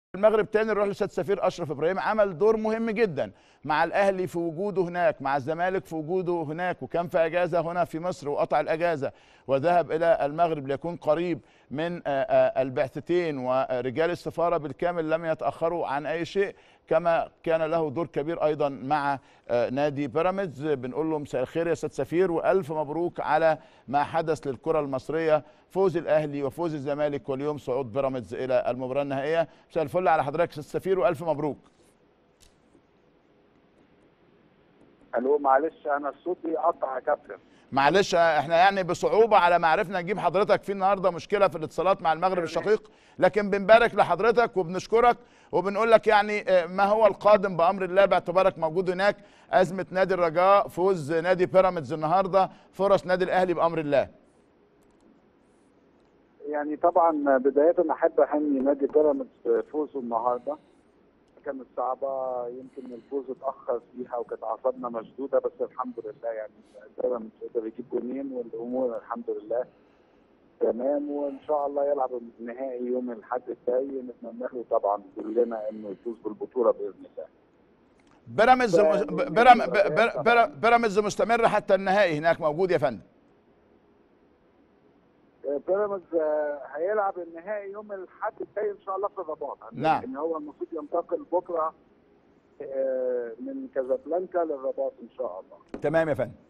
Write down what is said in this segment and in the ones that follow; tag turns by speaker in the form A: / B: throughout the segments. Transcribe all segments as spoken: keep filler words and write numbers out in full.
A: المغرب تاني نروح لسيادة السفير اشرف ابراهيم، عمل دور مهم جدا مع الاهلي في وجوده هناك، مع الزمالك في وجوده هناك، وكان في اجازه هنا في مصر وقطع الاجازه وذهب الى المغرب ليكون قريب من البعثتين، ورجال السفاره بالكامل لم يتاخروا عن اي شيء، كما كان له دور كبير ايضا مع نادي بيراميدز. بنقول له مساء الخير يا سيادة السفير، والف مبروك على ما حدث للكره المصريه، فوز الاهلي وفوز الزمالك واليوم صعود بيراميدز الى المباراه النهائيه. مساء الفل على حضرتك يا سيادة السفير والف مبروك.
B: الو معلش انا الصوت بيقطع يا كابتن.
A: معلش احنا يعني بصعوبه على ما عرفنا نجيب حضرتك، في النهارده مشكله في الاتصالات مع المغرب الشقيق، لكن بنبارك لحضرتك وبنشكرك وبنقول لك يعني ما هو القادم بامر الله باعتبارك موجود هناك. ازمه نادي الرجاء، فوز نادي بيراميدز النهارده، فرص نادي الاهلي بامر الله.
B: يعني طبعا بدايه احب اهني نادي بيراميدز فوزه النهارده، كانت صعبه، يمكن الفوز اتاخر فيها وكانت اعصابنا مشدوده، بس الحمد لله يعني بيراميدز قدر يجيب جونين والامور الحمد لله تمام، وان شاء الله يلعب النهائي يوم الاحد الجاي، نتمنى له طبعا كلنا انه يفوز بالبطوله باذن الله.
A: بيراميدز بيراميدز مستمر حتى النهائي هناك موجود يا فندم.
B: بيراميدز هيلعب النهائي يوم الاحد الجاي ان شاء الله في الرباط.
A: نعم.
B: ان هو المفروض ينتقل بكره من كازابلانكا للرباط ان شاء الله.
A: تمام يا فندم.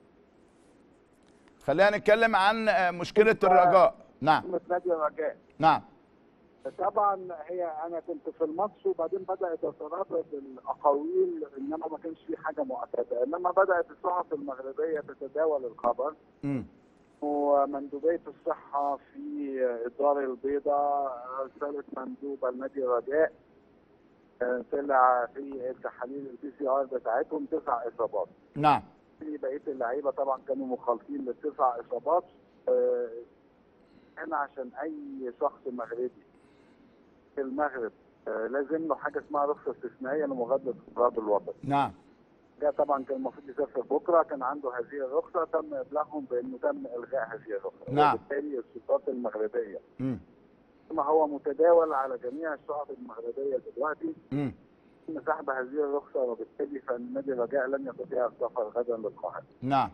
A: خلينا نتكلم عن مشكله الرجاء. نعم.
B: نادي الرجاء.
A: نعم.
B: طبعا هي انا كنت في الماتش وبعدين بدات تتردد الاقاويل، انما ما كانش في حاجه مؤكده، انما بدات الصحف المغربيه تتداول الخبر.
A: امم
B: ومندوبيه الصحه في الدار البيضاء ارسلت مندوبه لنادي الرجاء، طلع في التحاليل البي سي ار بتاعتهم تسع اصابات.
A: نعم.
B: بقيه اللعيبه طبعا كانوا مخالطين للتسع اصابات. انا عشان اي شخص مغربي في المغرب لازم له حاجه اسمها رخصه استثنائيه لمغادره التراب الوطني.
A: نعم.
B: ده طبعا كان المفروض يسافر بكره، كان عنده هذه الرخصه، تم ابلاغهم بانه تم الغاء هذه الرخصه.
A: نعم.
B: وبالتالي السلطات المغربيه
A: امم
B: ما هو متداول على جميع الشعب المغربيه دلوقتي
A: امم
B: سحب هذه الرخصه، وبالتالي فالنادي الرجاء لن يستطيع السفر غدا للقاهره.
A: نعم.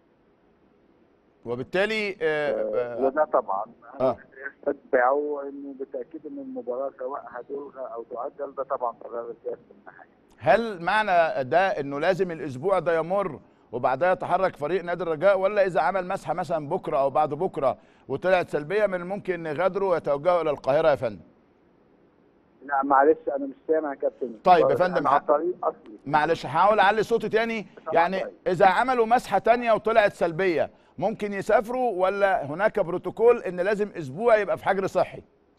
A: وبالتالي
B: آه وده طبعا
A: اه
B: يستتبعوا انه بالتاكيد ان المباراه سواء هتلغى او تؤجل، ده طبعا قرار الكاس في النهايه.
A: هل معنى ده انه لازم الاسبوع ده يمر وبعدها يتحرك فريق نادي الرجاء، ولا اذا عمل مسحه مثلا بكره او بعد بكره وطلعت سلبيه من الممكن يغادروا ويتوجهوا الى القاهره يا فندم؟
B: لا معلش انا مش سامع يا كابتن.
A: طيب يا فندم،
B: انا على الطريق اصلي.
A: معلش هحاول اعلي صوتي تاني. يعني اذا عملوا مسحه تانيه وطلعت سلبيه ممكن يسافروا، ولا هناك بروتوكول ان لازم اسبوع يبقى في حجر صحي؟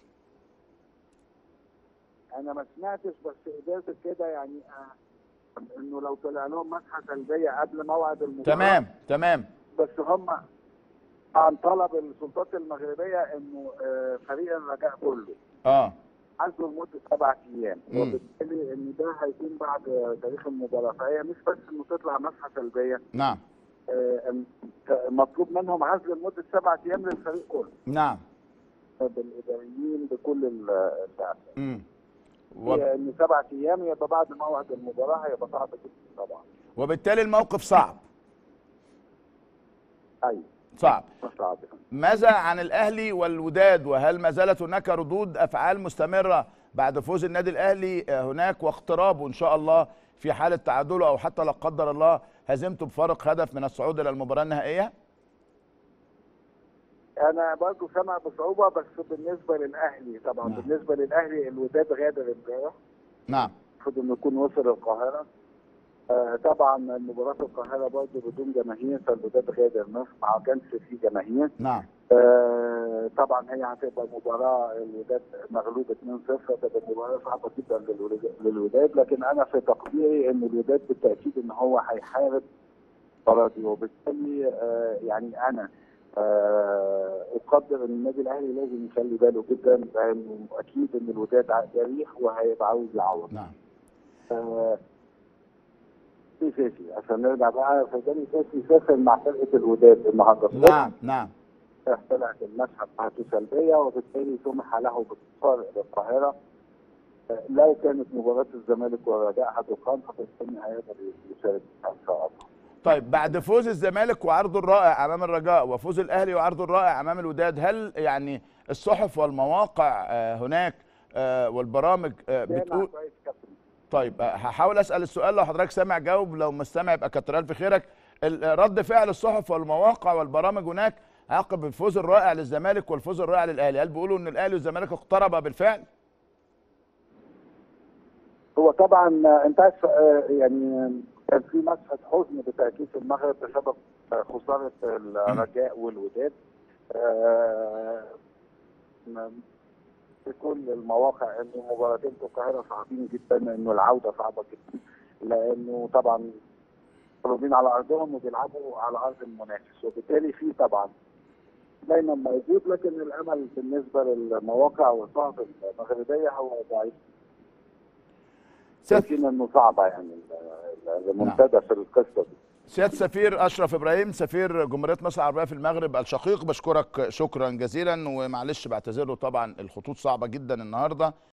B: انا ما سمعتش، بس قدرت كده يعني آه انه لو طلع لهم مسحه سلبيه قبل موعد المباراه.
A: تمام تمام.
B: بس هم عن طلب السلطات المغربيه انه آه فريق الرجاء كله
A: اه
B: عزله لمده سبع ايام، وبالتالي ان ده هيكون بعد تاريخ المباراه، فهي مش بس انه تطلع مسحه سلبيه.
A: نعم.
B: آه مطلوب منهم عزل لمده سبع ايام للفريق كله.
A: نعم.
B: بالاداريين بكل البعث.
A: امم
B: و... ان سبع ايام يبقى بعد موعد المباراه هيبقى صعب جدا طبعا.
A: وبالتالي الموقف صعب.
B: ايوه
A: صعب.
B: صعب.
A: ماذا عن الاهلي والوداد، وهل ما زالت هناك ردود افعال مستمره بعد فوز النادي الاهلي هناك واقترابه ان شاء الله في حاله تعادله او حتى لا قدر الله هزيمته بفارق هدف من الصعود الى المباراه النهائيه؟
B: انا برضه سامع بصعوبه، بس بالنسبه للاهلي طبعا. نعم. بالنسبه للاهلي الوداد غادر امبارح.
A: نعم.
B: المفروض انه يكون وصل القاهره. آه طبعا المباراه في القاهره برضه بدون جماهير، فالوداد غادر مصر ما كانش في جماهير.
A: نعم.
B: آه طبعا هي هتبقى مباراه الوداد مغلوب اتنين صفر، هتبقى مباراه صعبه جدا للوداد، لكن انا في تقديري ان الوداد بالتاكيد ان هو هيحارب فرضي، وبالتالي آه يعني انا آه اقدر ان النادي الاهلي لازم يخلي باله جدا، لانه اكيد ان الوداد تاريخ وهيبقى عاوز يعوض.
A: نعم.
B: آه في سيسي عشان نرجع بقى، فداني سيسي سافر مع فرقه الوداد النهارده.
A: نعم نعم.
B: طلعت المسحه بتاعته سلبيه، وبالتالي سمح له بالسفر الى القاهره لو كانت مباراه الزمالك والرجاء هتقام فبالتالي هيقدر يشارك ان شاء الله.
A: طيب بعد فوز الزمالك وعرضه الرائع امام الرجاء وفوز الاهلي وعرضه الرائع امام الوداد، هل يعني الصحف والمواقع هناك والبرامج بتقول؟ طيب هحاول اسال السؤال، لو حضرتك سامع جاوب، لو مش سامع يبقى كتر الف خيرك. رد فعل الصحف والمواقع والبرامج هناك عقب الفوز الرائع للزمالك والفوز الرائع للاهلي، هل بيقولوا ان الاهلي والزمالك اقتربا بالفعل؟
B: هو طبعا انت عارف يعني كان في مسحه حزن بالتاكيد في المغرب بسبب خساره الرجاء والوداد. في كل المواقع انه مباراتين في القاهره صعبين جدا، انه العوده صعبه جدا، لانه طبعا مغلوبين على ارضهم وبيلعبوا على ارض المنافس، وبالتالي في طبعا دايما موجود، لكن الامل بالنسبه للمواقع والصحف المغربيه هو ضعيف. لكن انه صعبه يعني المنتدى في القصه دي.
A: سيادة السفير أشرف إبراهيم سفير جمهورية مصر العربية في المغرب الشقيق، بشكرك شكرا جزيلا، ومعلش بعتذر له طبعا الخطوط صعبة جدا النهارده.